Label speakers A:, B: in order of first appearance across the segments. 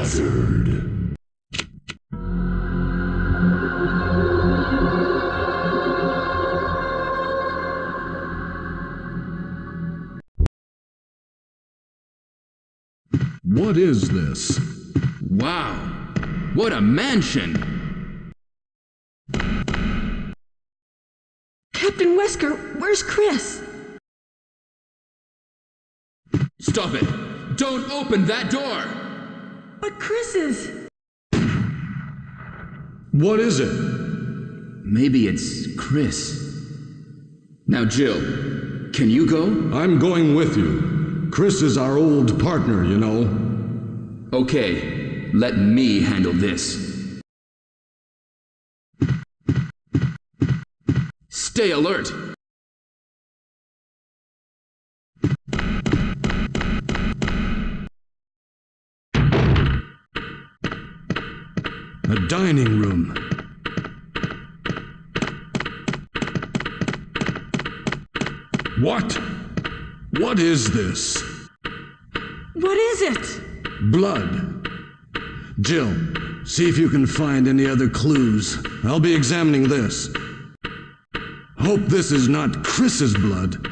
A: shattered. What is this?
B: Wow, what a mansion!
C: Captain Wesker, where's Chris?
B: Stop it! Don't open that door!
C: But Chris is...
A: What is it?
B: Maybe it's Chris. Now, Jill, can you go?
A: I'm going with you. Chris is our old partner, you know.
B: Okay, let me handle this. Stay alert!
A: A dining room. What? What is this?
C: What is it?
A: Blood. Jill, see if you can find any other clues. I'll be examining this. Hope this is not Chris's blood.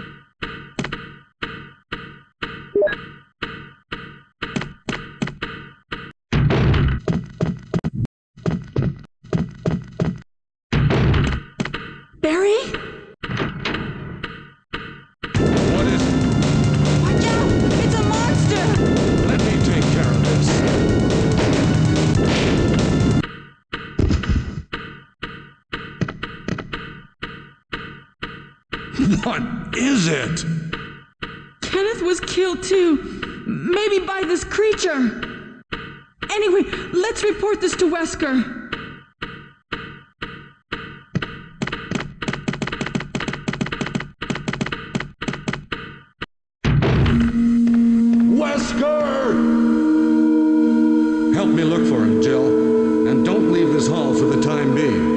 C: Barry?
A: What is it?
C: Watch out! It's a monster!
A: Let me take care of this. What is it?
C: Kenneth was killed too. Maybe by this creature. Anyway, let's report this to Wesker.
A: Wesker! Help me look for him, Jill. And don't leave this hall for the time being.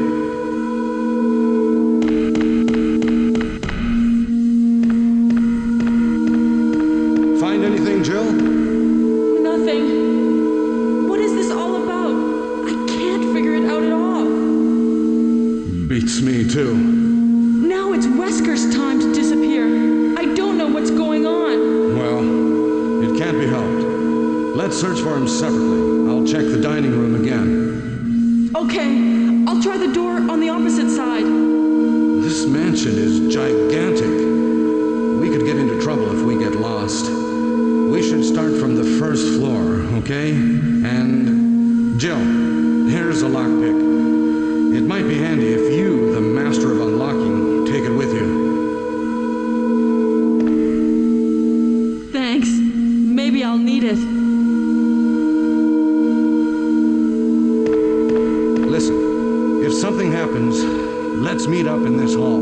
A: Find anything, Jill?
C: Nothing. What is this all about? I can't figure it out at all.
A: Beats me, too.
C: Now it's Wesker's time to disappear. I don't know what's going on.
A: Well, it can't be helped. Let's search for him separately. I'll check the dining room again.
C: Okay, I'll try the door on the opposite side.
A: This mansion is gigantic. We could get into trouble if we get lost. We should start from the first floor, okay? And... Jill, here's a lockpick. It might be handy if you, the master of unlocking, take it with you.
C: Thanks. Maybe I'll need it.
A: Listen, if something happens, let's meet up in this hall.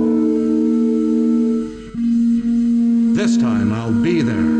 A: This time I'll be there.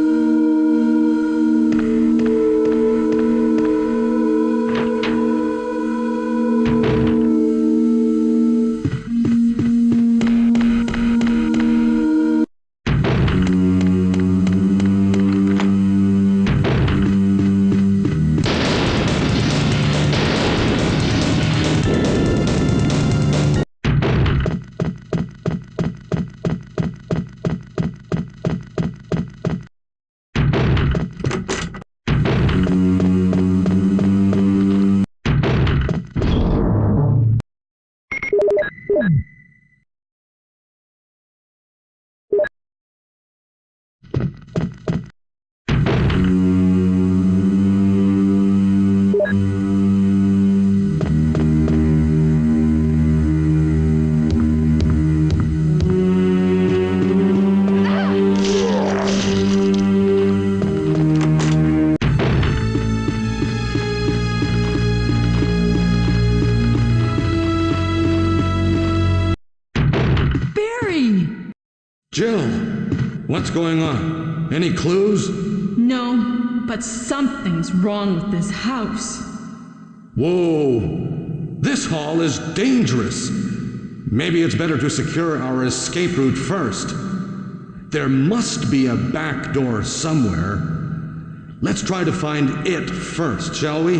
A: Jill, what's going on? Any clues?
C: No, but something's wrong with this house.
A: Whoa! This hall is dangerous. Maybe it's better to secure our escape route first. There must be a back door somewhere. Let's try to find it first, shall we?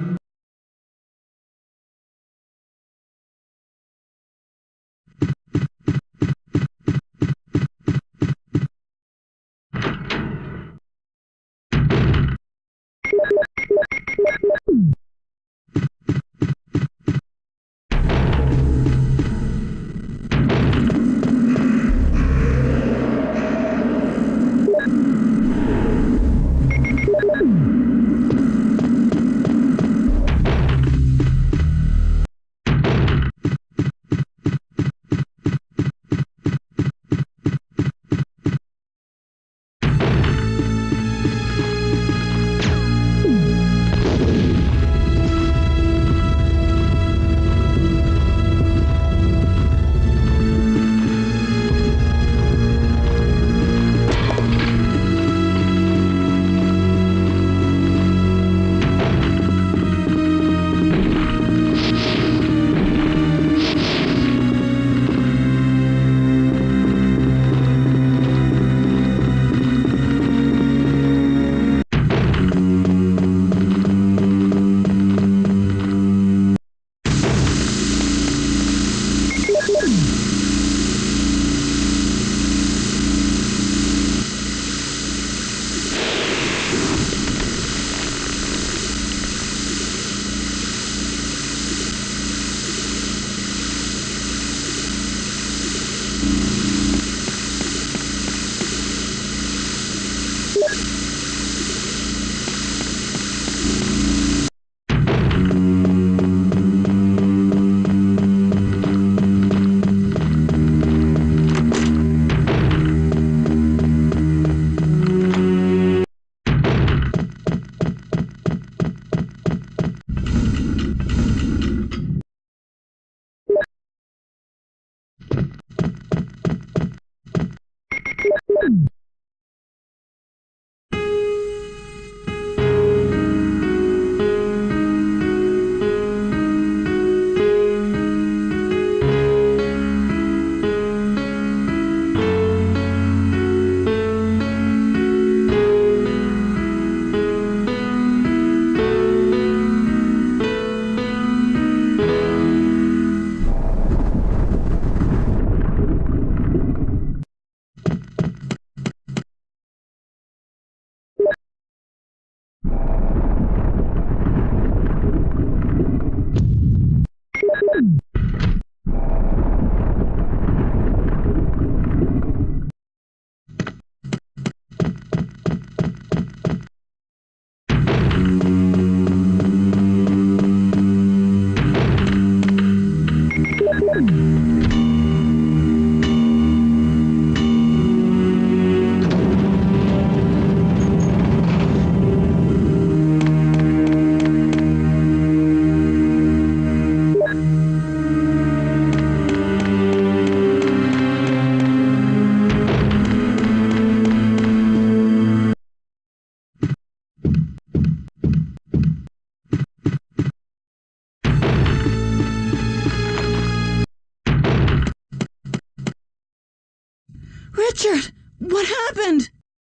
C: Richard, what happened?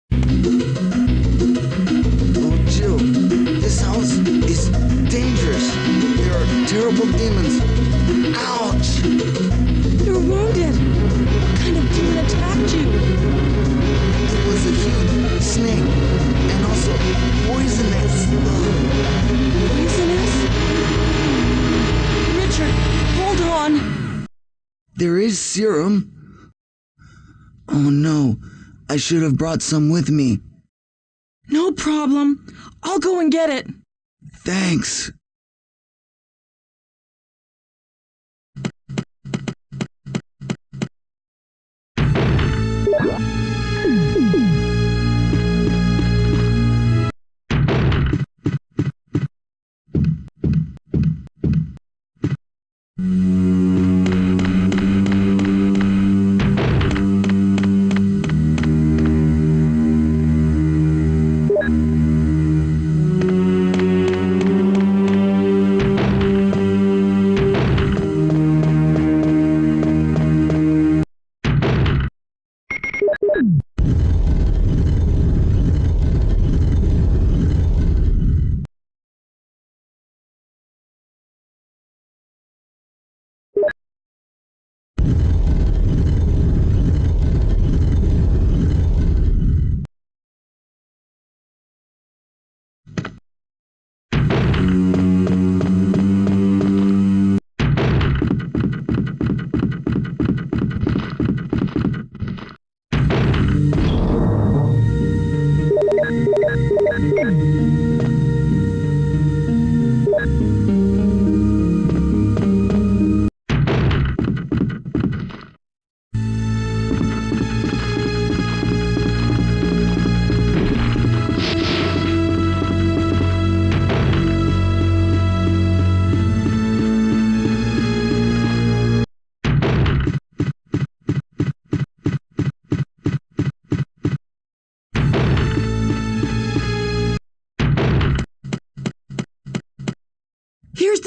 D: Oh, Jill, this house is dangerous. There are terrible demons. Ouch!
C: You're wounded. What kind of demon attacked you?
D: It was a huge snake and also poisonous.
C: Poisonous? Richard, hold on.
D: There is serum. Oh no, I should have brought some with me.
C: No problem. I'll go and get it.
D: Thanks.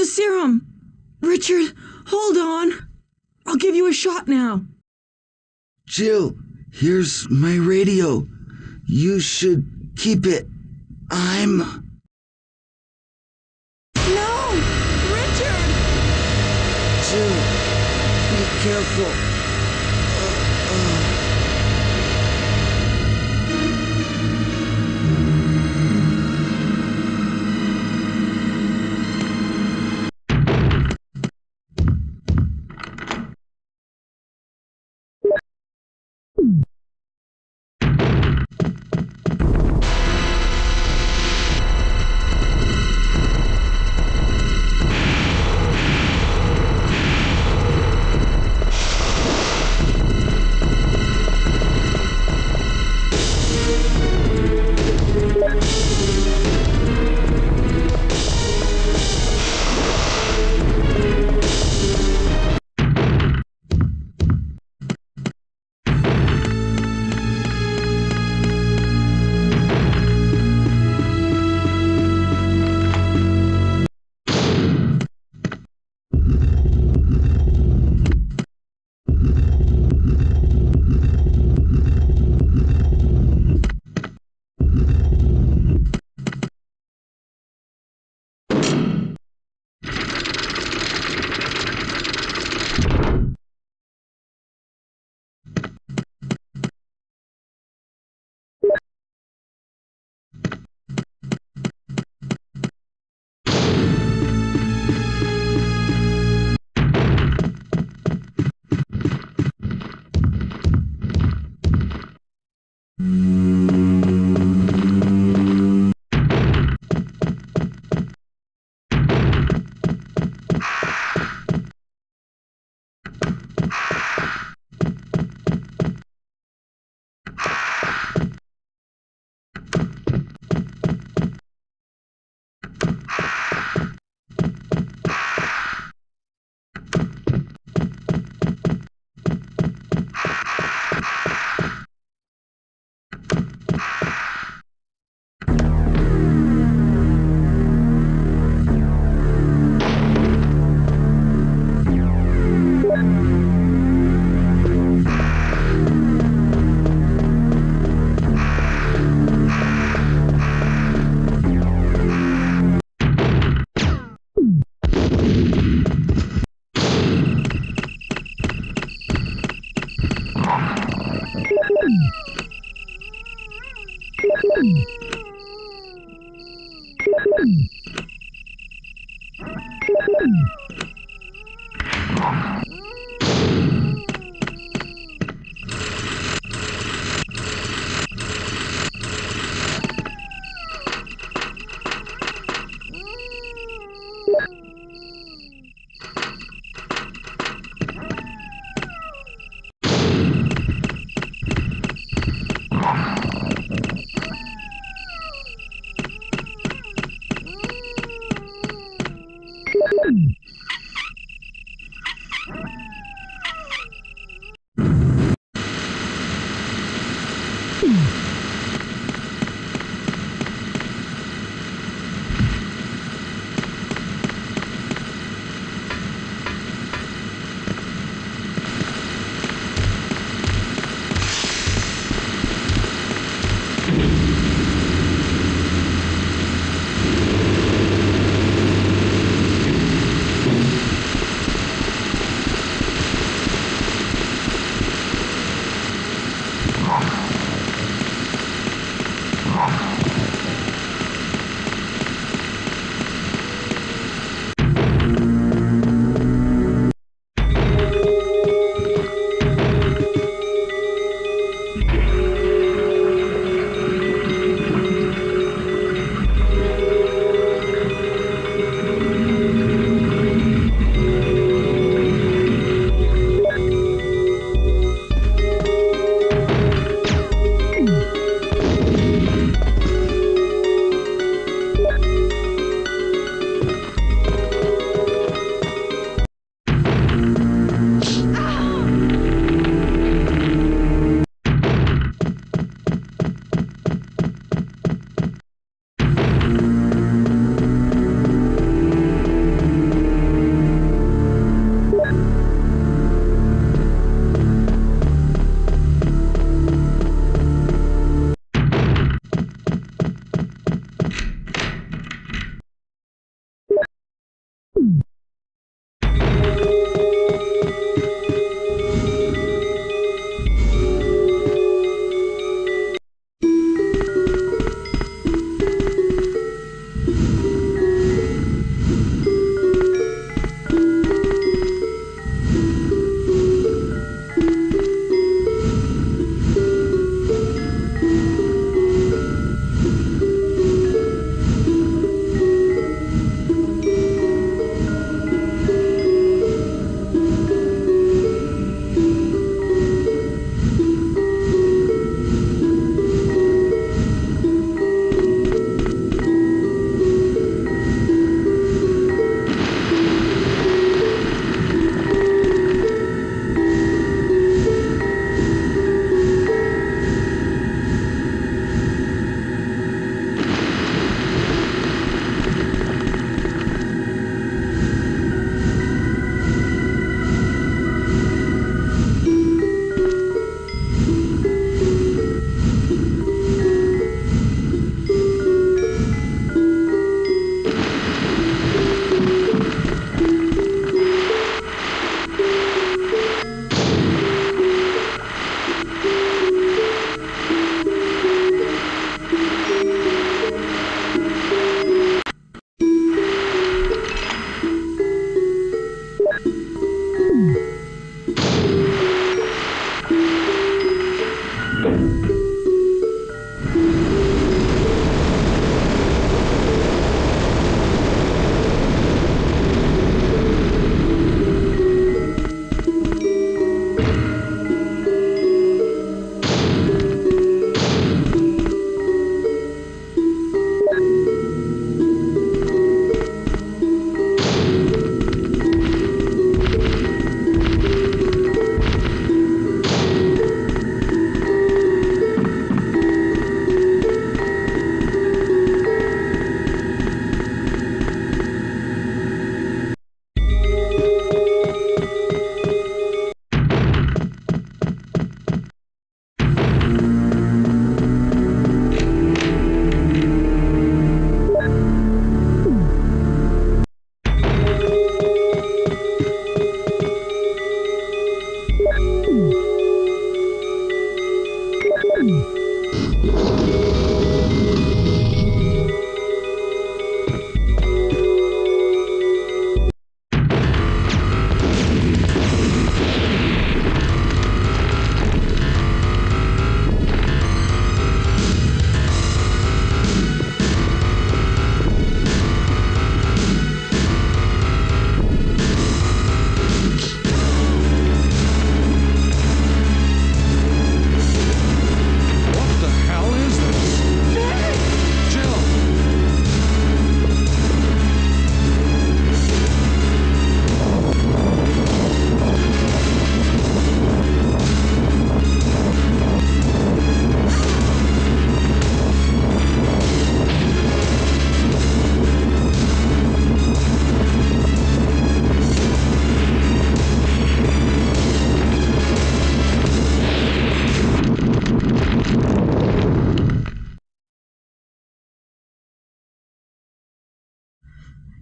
C: serum. Richard, hold on. I'll give you a shot now.
D: Jill, here's my radio. You should keep it.
C: No! Richard!
D: Jill, be careful.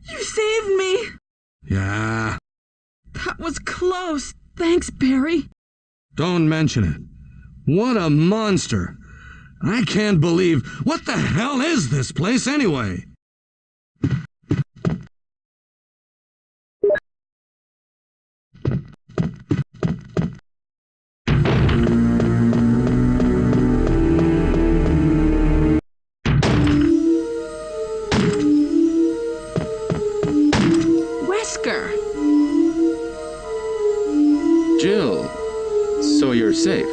C: You saved me!
A: Yeah,
C: That was close. Thanks, Barry.
A: don't mention it. What a monster. I can't believe... What the hell is this place anyway?
C: Wesker!
B: Jill, so you're safe.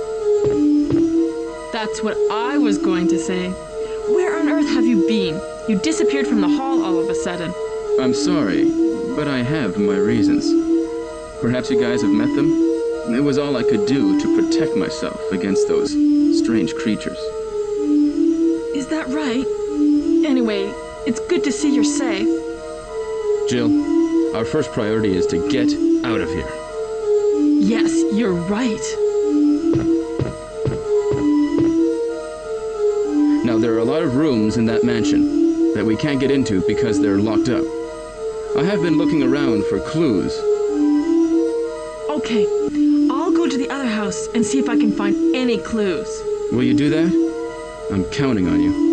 C: That's what I was going to say. Where on earth have you been? You disappeared from the hall all of a sudden.
B: I'm sorry, but I have my reasons. Perhaps you guys have met them? It was all I could do to protect myself against those strange creatures.
C: Is that right? Anyway, it's good to see you're safe.
B: Jill, our first priority is to get out of here.
C: Yes, you're right.
B: Now, there are a lot of rooms in that mansion that we can't get into because they're locked up. I have been looking around for clues.
C: Okay, I'll go to the other house and see if I can find any clues.
B: Will you do that? I'm counting on you.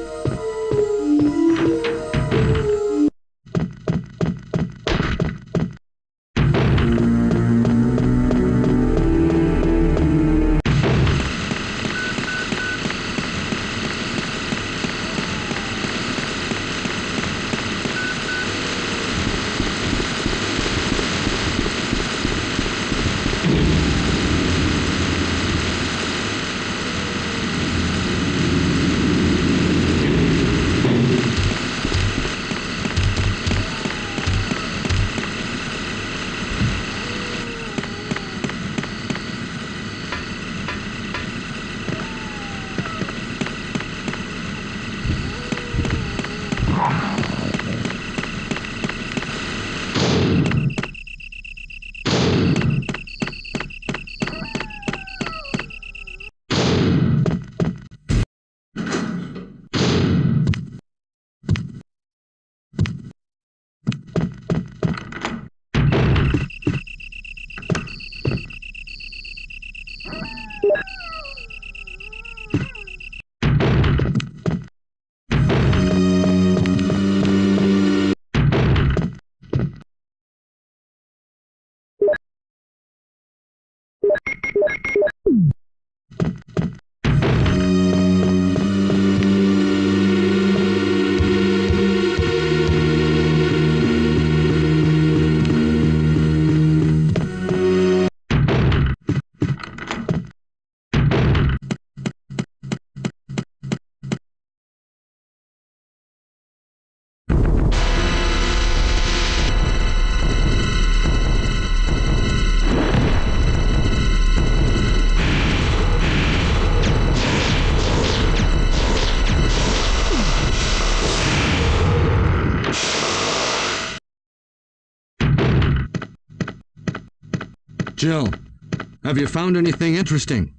A: Jill, have you found anything interesting?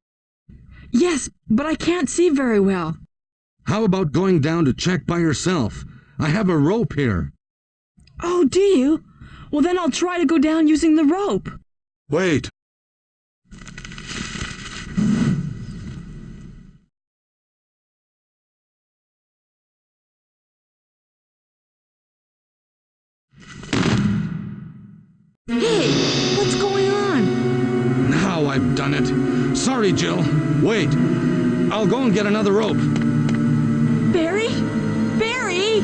C: Yes, but I can't see very well.
A: How about going down to check by yourself? I have a rope here.
C: Oh, do you? Well, then I'll try to go down using the rope.
A: Wait.
C: Hey, what's going on?
A: Now I've done it. Sorry, Jill. Wait. I'll go and get another rope.
C: Barry? Barry!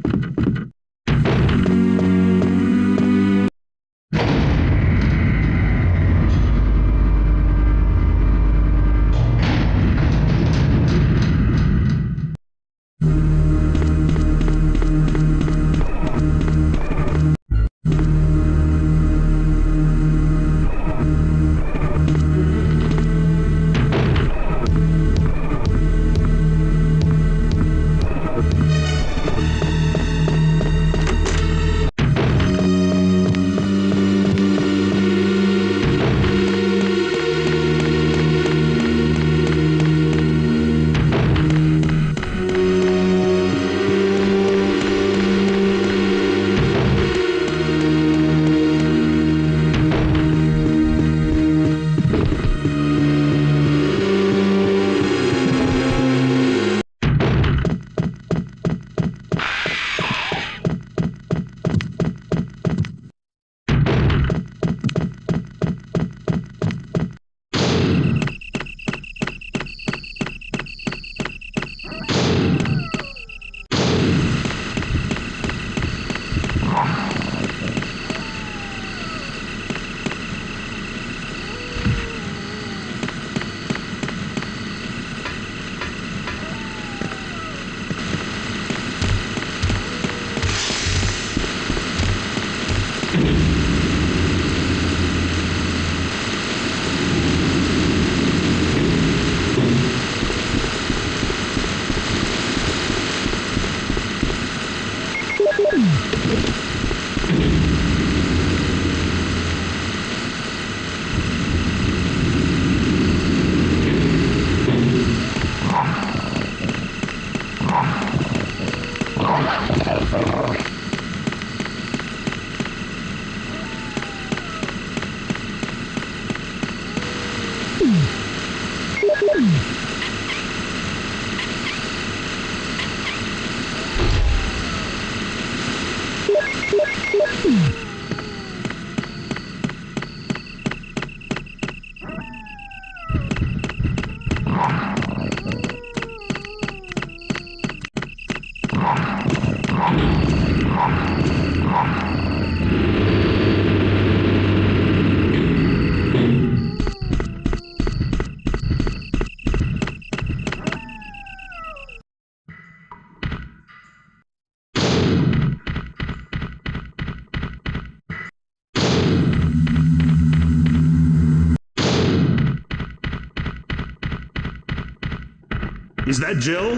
E: Is that Jill?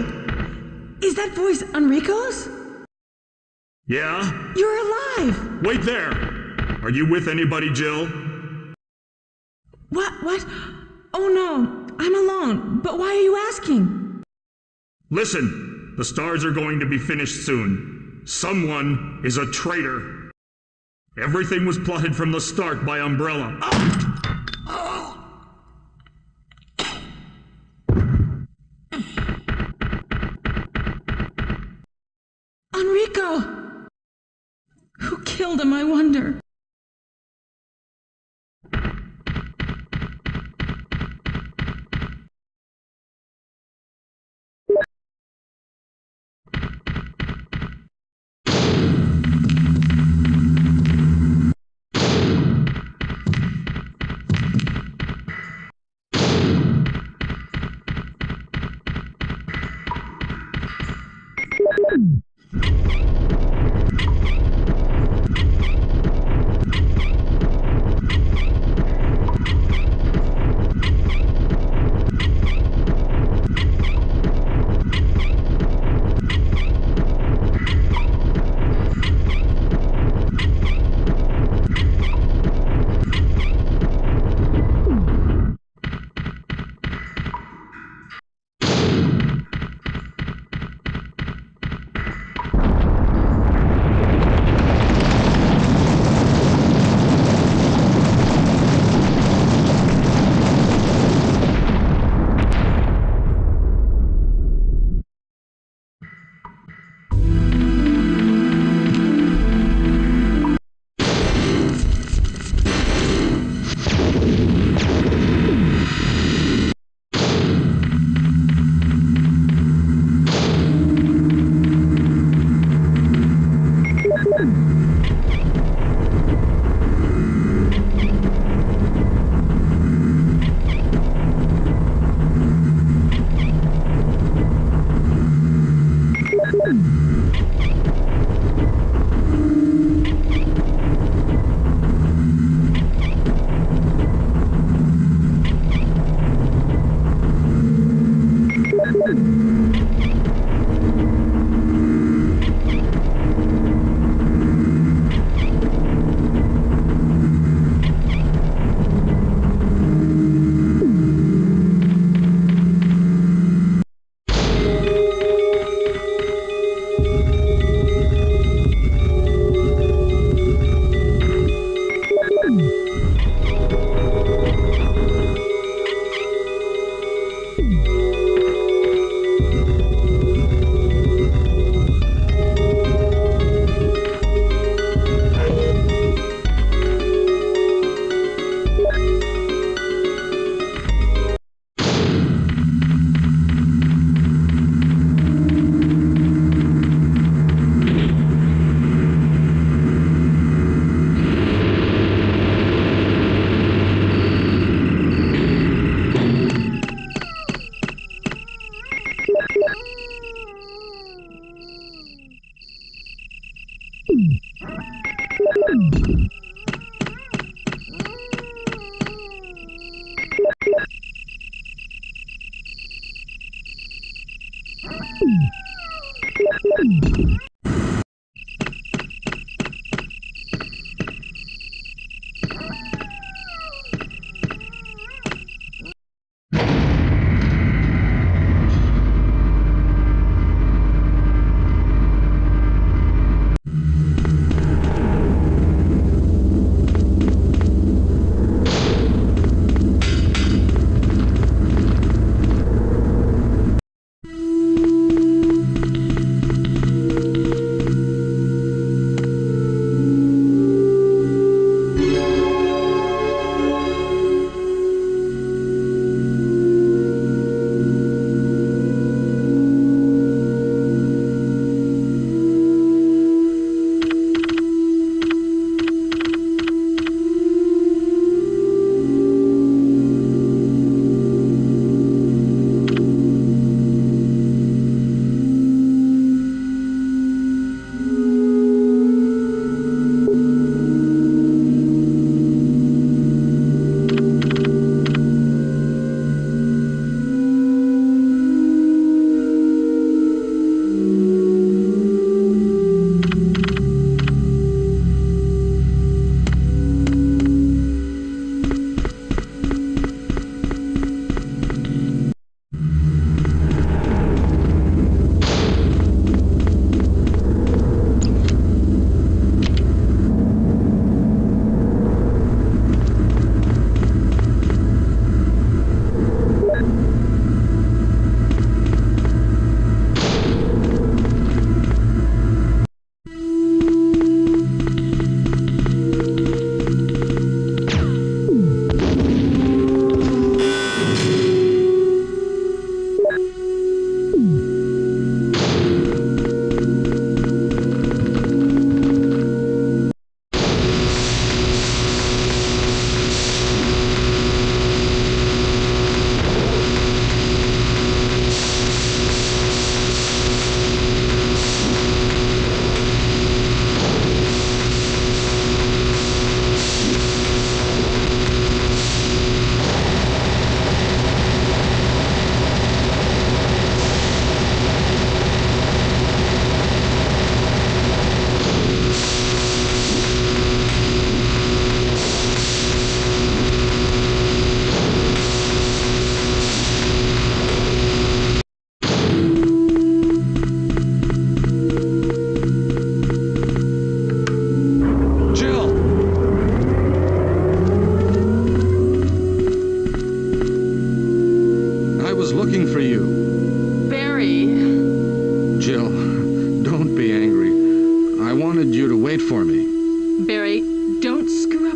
C: Is that voice Enrico's?
E: Yeah?
C: You're alive!
E: Wait there! Are you with anybody, Jill?
C: What? Oh no, I'm alone. But why are you asking?
E: Listen, the stars are going to be finished soon. Someone is a traitor. Everything was plotted from the start by Umbrella.
C: Enrico! Who killed him, I wonder?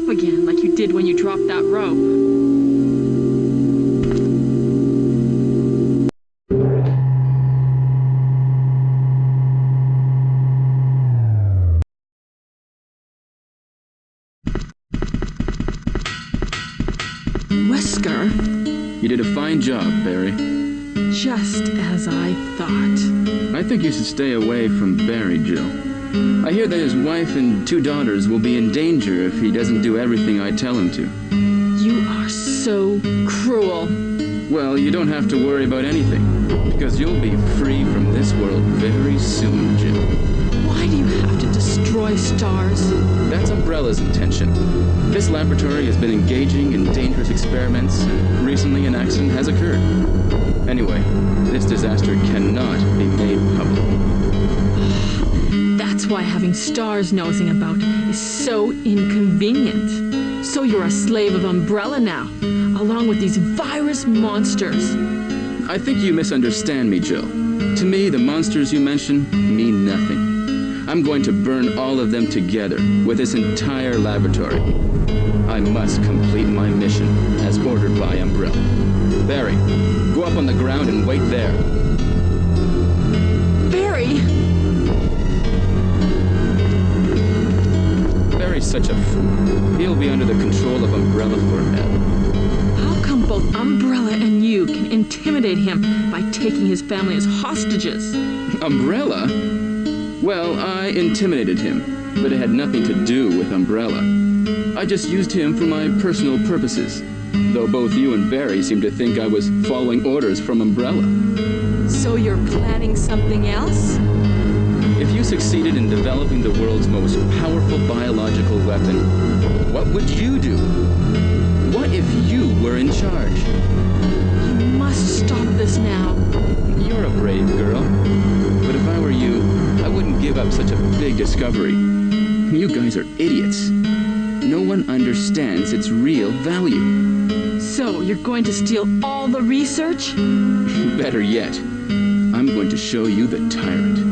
C: again like you did when you dropped that rope. Wesker?
B: You did a fine job, Barry.
C: Just as I thought.
B: I think you should stay away from Barry, Jill. I hear that his wife and 2 daughters will be in danger if he doesn't do everything I tell him to.
C: You are so cruel.
B: Well, you don't have to worry about anything, because you'll be free from this world very soon, Jill.
C: Why do you have to destroy stars?
B: That's Umbrella's intention. This laboratory has been engaging in dangerous experiments, and recently an accident has occurred. Anyway, this disaster cannot be made public.
C: That's why having stars nosing about is so inconvenient. So you're a slave of Umbrella now, along with these virus monsters.
B: I think you misunderstand me, Jill. To me, the monsters you mention mean nothing. I'm going to burn all of them together with this entire laboratory. I must complete my mission as ordered by Umbrella. Barry, go up on the ground and wait there.
C: Barry!
B: Barry's such a fool. He'll be under the control of Umbrella forever.
C: How come both Umbrella and you can intimidate him by taking his family as hostages?
B: Umbrella? Well, I intimidated him, but it had nothing to do with Umbrella. I just used him for my personal purposes, though both you and Barry seem to think I was following orders from Umbrella.
C: So you're planning something else?
B: If you succeeded in developing the world's most powerful biological weapon, what would you do? What if you were in charge?
C: You must stop this now.
B: You're a brave girl, but if I were you, I wouldn't give up such a big discovery. You guys are idiots. No one understands its real value.
C: So you're going to steal all the research?
B: Better yet, I'm going to show you the tyrant.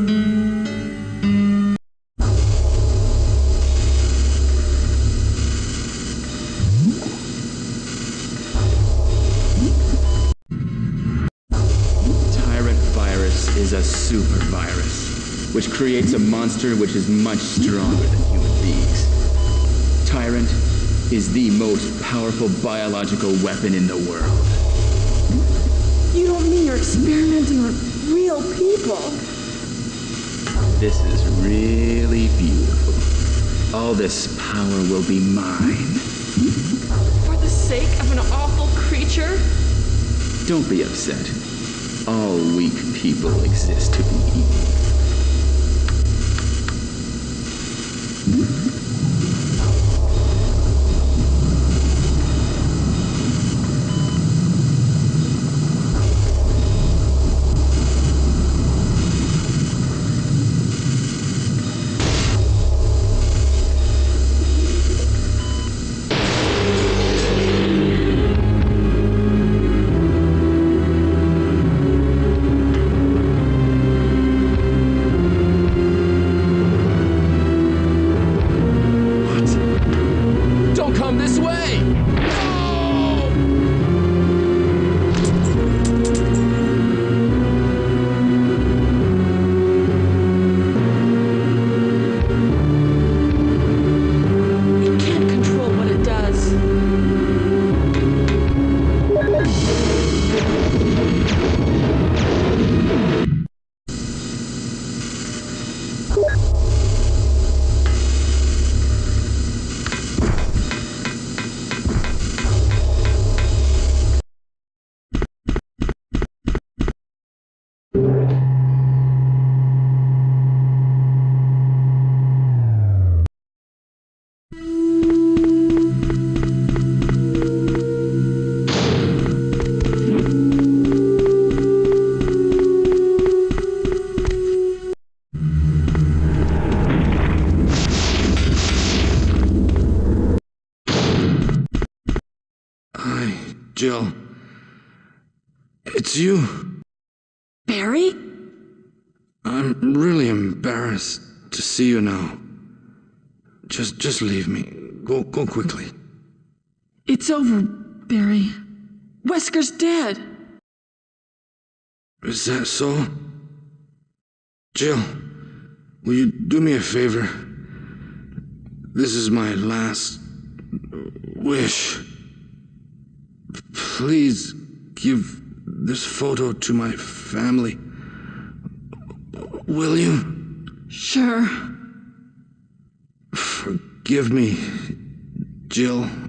B: Tyrant virus is a super virus, which creates a monster which is much stronger than human beings. Tyrant is the most powerful biological weapon in the world.
C: You don't mean you're experimenting on real people?
B: This is really beautiful. All this power will be mine.
C: For the sake of an awful creature?
B: Don't be upset. All weak people exist to be eaten.
A: Jill, it's you.
C: Barry?
A: I'm really embarrassed to see you now. Just leave me.
D: Go quickly.
C: It's over, Barry. Wesker's dead.
D: Is that so? Jill, will you do me a favor? This is my last wish. Please give this photo to my family. Will you?
C: Sure.
D: Forgive me, Jill.